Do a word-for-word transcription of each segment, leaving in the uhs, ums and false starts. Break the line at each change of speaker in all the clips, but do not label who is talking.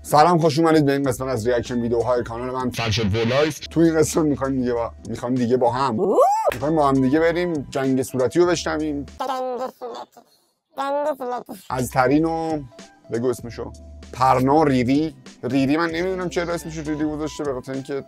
سلام، خوش اومدید به این قسمت از ریاکشن ویدیوهای کانال من فرشاد ولایس. تو این قسمت میخوایم دیگه با میخوایم دیگه با هم میخوایم با هم دیگه بریم جنگ صورتی رو بشنویم. از ترین و بگو اسمشو پرنا ریری ریری من نمیدونم چرا اسمشو ریری گذاشته، به خاطر اینکه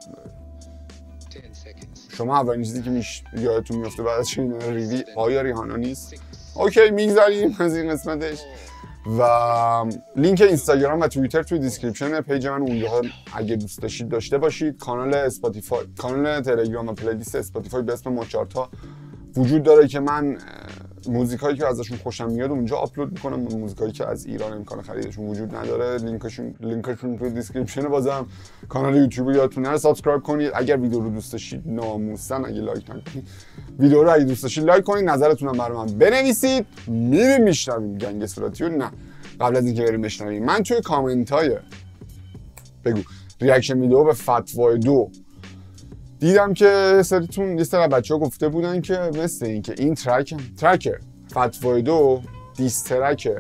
شما اولین چیزی که میش یادتون میفته بعد از شنیدن ریری آیا ریحانا نیست؟ اوکی میگذاریم از این قسمتش. و لینک اینستاگرام و توییتر توی دیسکریپشن پیج من اونجا اگه دوست داشتید داشته باشید. کانال اسپاتیفای، کانال تلگرام و پلیلیست اسپاتیفای به اسم ماچارتا وجود داره که من موزیکایی که ازشون خوشم میاد اونجا آپلود میکنم. موزیکایی که از ایران امکان خریدشون وجود نداره لینکشون لینکشون توی دیسکریپشن. بازم کانال یوتیوب یادتون نره سابسکرایب کنید. اگر ویدیو رو دوست داشتید ناموسن اگه لایک نکنید ویدیو رو اگه دوست داشتید لایک کنید، نظرتون هم برای من بنویسید. میریم میشنویم جنگ صورتی رو. نه قبل از اینکه بریم بشنویم، من توی کامنت های بگو ریاکشن ویدیو به فتوای دو دیدم که سریتون یه سری بچه‌ها گفته بودن که مثل این که این ترک ترک فتوای دو دیس ترک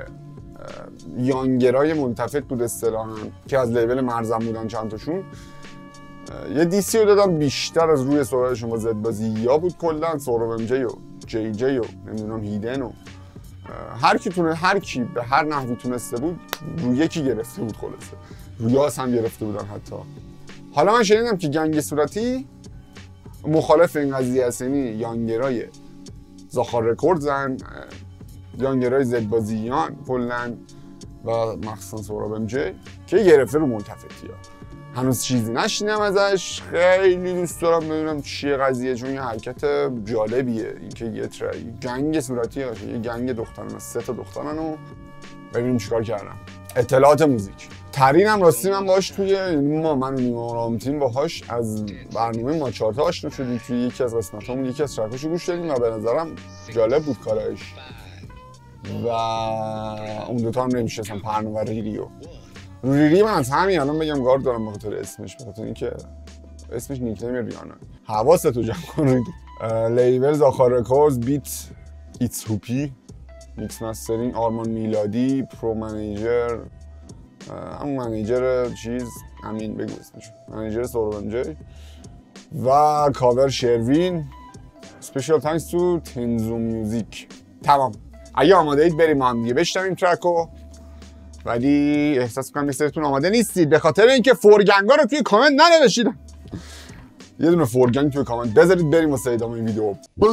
یانگرای منتفت بود اصطلاحاً که از لیبل مرزم بودن چند تاشون. یه دیسی رو دادم بیشتر از روی صحبت شما زد بازی یا بود کلا سورو ام جی و جی جی و نمیدونم هیدن و هر کی تونه هر کی به هر نحوی تونسته بود روی یکی گرفته بود، خلاصه روی یاس هم گرفته بودن حتی. حالا من شنیدم که جنگ صورتی مخالف این قضیه است، یعنی یانگرای زاخار رکوردزن، یانگرای زد بازیان کلا و مخصوصا سورو ام جی که گرفته رو منتفتی ها. هنوز چیزی نشینم ازش، خیلی دوست دارم بدونم چیه قضیه، چون یه حرکت جالبیه اینکه یه تری جنگ صورتی باشه، یه جنگ دختران، سه تا دخترن و ببینیم چیکار کردم. اطلاعات موزیک ترینم راستی من باهاش توی ما من و نیما رامتین باهاش از برنامه ماچارتا آشنا شدیم. توی یکی از قسمتامون یکی از ترکاشو گوش دادیم و به نظرم جالب بود کارش و اون دوتا هم نمیشستم پرنا و ریریو. ریری من از همین الان بگم گارد دارم به خاطر اسمش، به خاطر اینکه اسمش نیکنیم ریانا. حواستو جمع کن. ریری لیبل زاخار رکوردز، بیت ایتس هوپی، میکس مسترینگ آرمان میلادی، پرو منیجر همون منیجر چیز همین بگو اسمش منیجر سورو ام جی و کاور شروین. اسپیشال تانکس تو تنزو میوزیک. تمام. اگه آماده اید بریم هم دیگه بشنویم ترکو، ولی احساس میکنم میسترتون آماده نیستید به خاطر اینکه فورگنگا رو توی کامنت ننوشیدم. یه دونه فورگنگ توی کامنت بذارید بریم واسه ادامه این ویدیو.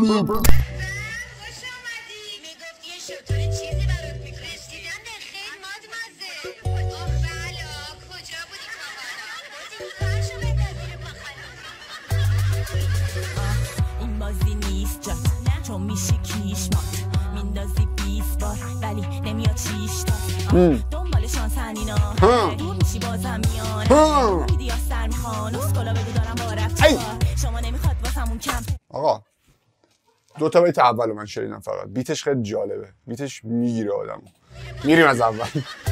این بازی نیست جات چون میشی کیش مات میندازی بیست بار ولی نمیاد چیش تا دنبال شانسنینا دور میشی بازم میان میدی یا سر میخوان اسکولا بگو دارم با رفت شما نمیخواد واسمون کم. آقا
دو تا بیت اولو من شنیدم فقط، بیتش خیلی جالبه، بیتش میگیره آدمو. میریم از اول.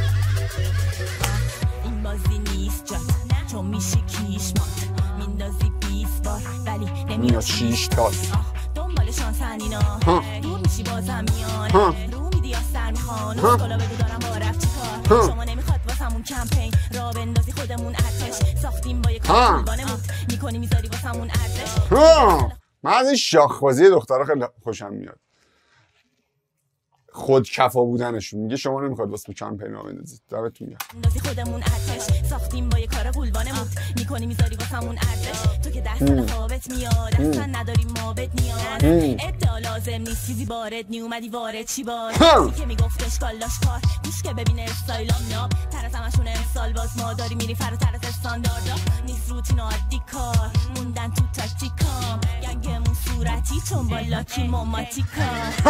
این بازی نیست جات چون میشی کیش مات میندازی بیست بار ولی نمیاد
چیش تاست
دنبال شانسنینا دور میشی بازم میان رو میدی یا سر میخوان اسکولا بگو دارم با رفت چیکار شما نمیخواد واسمون کمپین را بندازی خودمون ارتش ساختیم با یک کاربانمون میکنی میذاری واسمون ارتش.
من از این شاخبازی دخترها خیلی خوشم میاد، خود کفا بودنشون. میگه شما نمیخواد واسه کمپین را بندازید. دمتون گرم.
اندازی خودمون ارتش ساختیم با یه کار قولبانمون میکنی میذاری واسمون ارتش تو که ده سال خوابت میاد اصلا نداری ما بد نیاز ادعا لازم نیست چیزی وارد نی اومدی وارد چی باز که میگفت اشکال داشت کار گوش که ببینه استایلام ناب تر از همشون امسال باز ما داری میری فراتر از استانداردا نیست روتین و عادی کار موندن تو تاکتیکام گنگمون صورتی چون بالا کی ماماتیکا.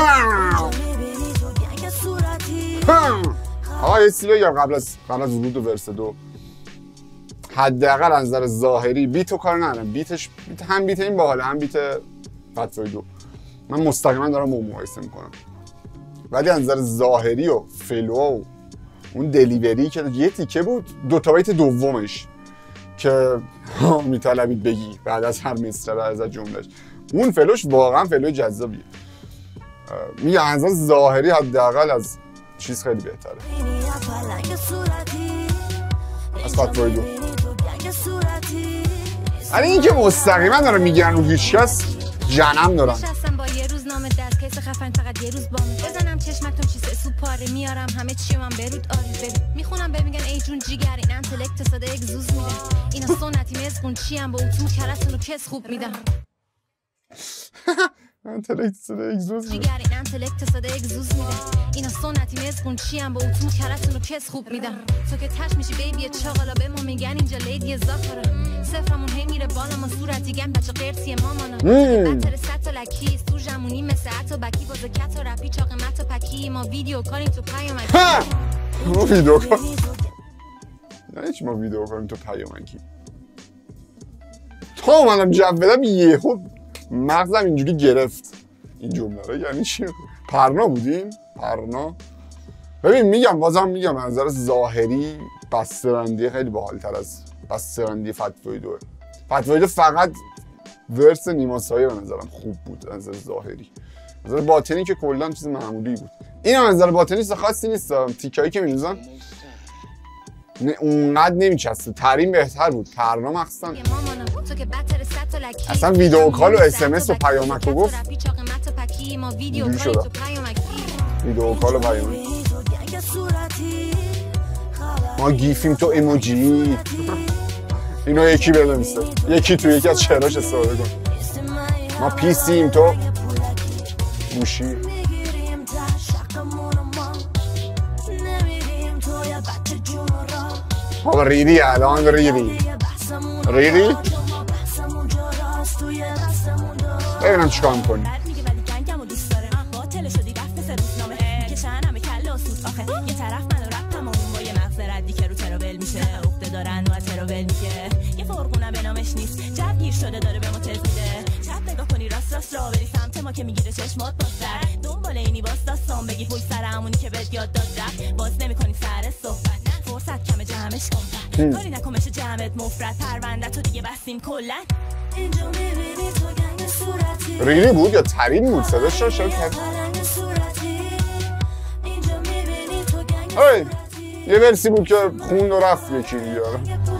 آقا یه چیزی بگم قبل از قبل از ورود و ورس دو، حداقل از نظر ظاهری بیتو کار ندارم. بیتش بیت هم بیت این باحاله هم بیت فتوای دو. من مستقیما دارم اون مقایسه میکنم، ولی از نظر ظاهری و فلو و اون دلیوری که یه تیکه بود دو تا بیت دومش که میطلبید بگی بعد از هر مصرع از جملهش، اون فلوش واقعا فلو جذابیه. میگه از نظر ظاهری حداقل از چیز خیلی بهتره. از فتوای دو. ولی این که مستقیما دارن میگن رو هیچ کس جنم دارن.
نشستم با یه روزنامه دست کیس خفن فقط یه روز با بزنم چشمکتون چیز سو پاره میارم همه چی من برود آری برود میخونم به میگن ای جون جیگر این انتلکت ساده اگزوز میدن اینا سنتی مزگون چی هم با اتو کرتون رو کس خوب میدن
انتلکت ساده اگزوز میدن
جیگر این انتلکت ساده اگزوز میدن اینا سنتی مزگون چی هم با اتو کرتون رو کس خوب میدن تو که تش میشی بیبی چاقالا به ما میگن اینجا لیدی زاخره صفرمون هی میره بالا ما صورت دیگه بچه قرصی مامانا بطر ست و لکی تو جمونی مثل عطا بکی باز کت و رپی چاق مت و پکی ما ویدیو کاریم تو پیامکی
ما ویدیو کار یعنی چی ما ویدیو کاریم تو پیامکی تا اومدم جو بدم یهو مغزم اینجوری گرفت این جمله رو یعنی چی؟ پرنا بودیم؟ پرنا؟ ببین میگم بازم میگم از نظر ظاهری بسته‌بندی خیلی باحال‌تر از بسته‌بندی فتوای دوه. فتوای دو فقط ورس نیما سایه به نظرم خوب بود از نظر ظاهری. از نظر باطنی که کلا چیز معمولی بود. این هم از نظر باطنی خاصی نیست. تیکایی که می‌نوزن نه اونقدر نمیچسته. ترین بهتر بود. پرنا مخصوصا اصلا ویدیو کال و اس ام اس و پیامک رو گفت اینجوری شده ویدیو کال و پیامک ما گیفیم تو ایموجی اینو یکی بنویسه یکی تو یکی از شعراش استفاده کن ما پیسیم تو گوشی بابا ریری الان ریری ریری ببینم چیکار می‌کنی
یه فرقونه به نامش نیست جب گیر شده داره به ما تز میده شب نگاه کنی راست راست را بری سمت ما که میگیره چشمات باستر دنبال اینی باز داستان بگی پوی سر همونی که بهت یاد داد رفت باز نمی کنی سر صحبت فرصت کمه جمعش کن کاری نکنمش جمعت مفرد پرونده تو دیگه بستیم کلن اینجا میبینی تو گنگ صورتی
ریری بود یا ترین بود صداش رو شد کرد اوی یه ورسی بود که خون رو رفت یکی بیاره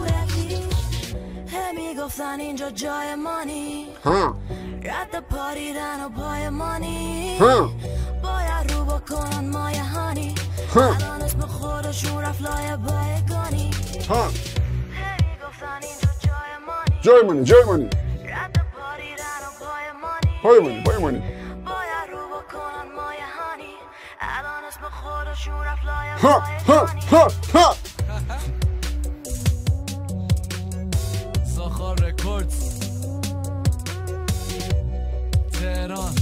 گفتن اینجا جای مانی
ها
رد پاریدن و پای مانی
ها
باید رو بکنن مای هانی
ها
الان اسم خودشون رفت لای بایگانی
ها
گفتن اینجا جای مانی
جای مانی جای مانی
رد پاریدن و پای مانی
پای مانی پای مانی
باید رو بکنن مای هانی الان اسم خودشون رفت لای
ها ها ها ها
ساخار رکوردز تهران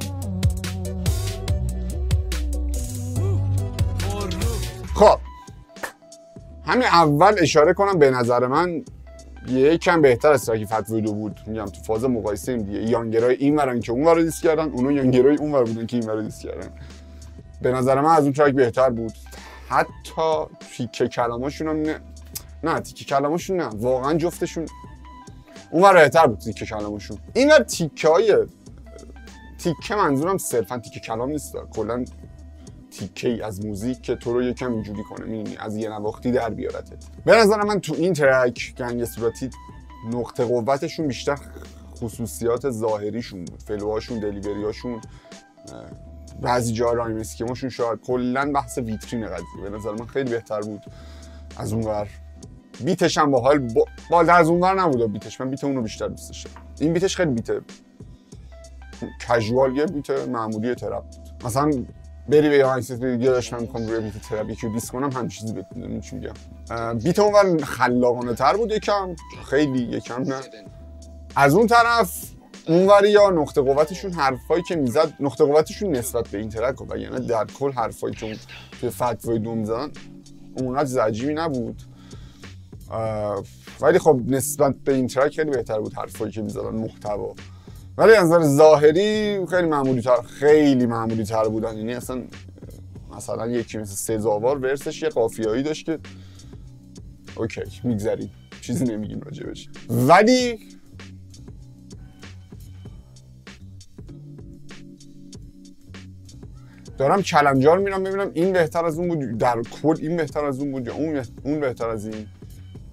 خب همین اول اشاره کنم به نظر من یکم بهتر از ترک فتوای دو بود میگم تو فاز مقایسه ایم دیگه یانگرای این ورن که اون ور رو دیس کردن اونو یانگرای اون ور بودن که این ور رو دیس کردن به نظر من از اون ترک بهتر بود حتی تیکه کلاماشون هم نه نه تیکه کلاماشون نه واقعا جفتشون اون ور بهتر بود تیکه کلاماشون این ور تیکه های تیکه منظورم صرفا تیکه کلام نیست کلا تیکه ای از موزیک که تو رو یکم اینجوری کنه می‌بینی از یه نواختی در بیارتت به نظر من تو این ترک گنگ صورتی نقطه قوتشون بیشتر خصوصیات ظاهریشون بود فلوهاشون دلیوریاشون بعضی جا رایم اسکیماشون شاید کلا بحث ویترین قضیه به نظر من خیلی بهتر بود از اون ور بیتش هم باحال با... بالاتر از اون ور نبود بیتش من بیت اون رو بیشتر دوست داشتم این بیتش خیلی بیت کژوال یه بیت معمولی ترپ بود مثلا بری به یه دیگه داشتم می‌خوام روی بیت ترپ یکی رو دیس کنم همین چیزی بهت میگم چی میگم بیت اونور خلاقانه تر بود یکم خیلی یکم نه از اون طرف اونوری یا نقطه قوتشون حرفایی که میزد نقطه قوتشون نسبت به این ترک و یعنی در کل حرفایی که اون توی فتوای دو میزدن اونقدر عجیبی نبود ولی خب نسبت به این ترک خیلی بهتر بود حرفایی که میزدن محتوا ولی از نظر ظاهری خیلی معمولی تر خیلی معمولی تر بودن یعنی اصلا مثلا یکی مثل سزاوار ورسش یه قافیه‌ای داشت که اوکی میگذریم چیزی نمیگیم راجبش ولی دارم کلنجار میرم ببینم این بهتر از اون بود در کل این بهتر از اون بود یا اون اون بهتر از این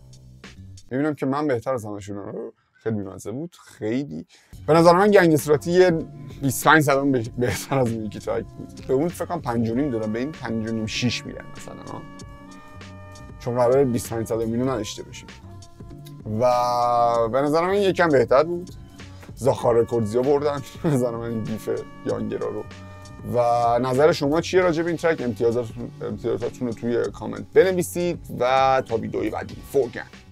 میبینم که من بهتر از همشون. خیلی بی‌مزه بود. خیلی به نظر من گنگستراتی یه بیست و پنج صدم بهتر از میکی ترک بود. به اون فکر کنم پنج و نیم دادم، به این پنج و نیم شش میدن مثلا ها، چون قراره بیست و پنج صدم اینو نداشته باشیم و به نظر من یکم بهتر بود. زاخار رکوردزیا بردن به نظر من این بیف یانگرا رو. و نظر شما چیه راجع به این ترک؟ امتیازاتتون امتیازاتتون رو توی کامنت بنویسید و تا ویدئوی بعدی فوق‌العاده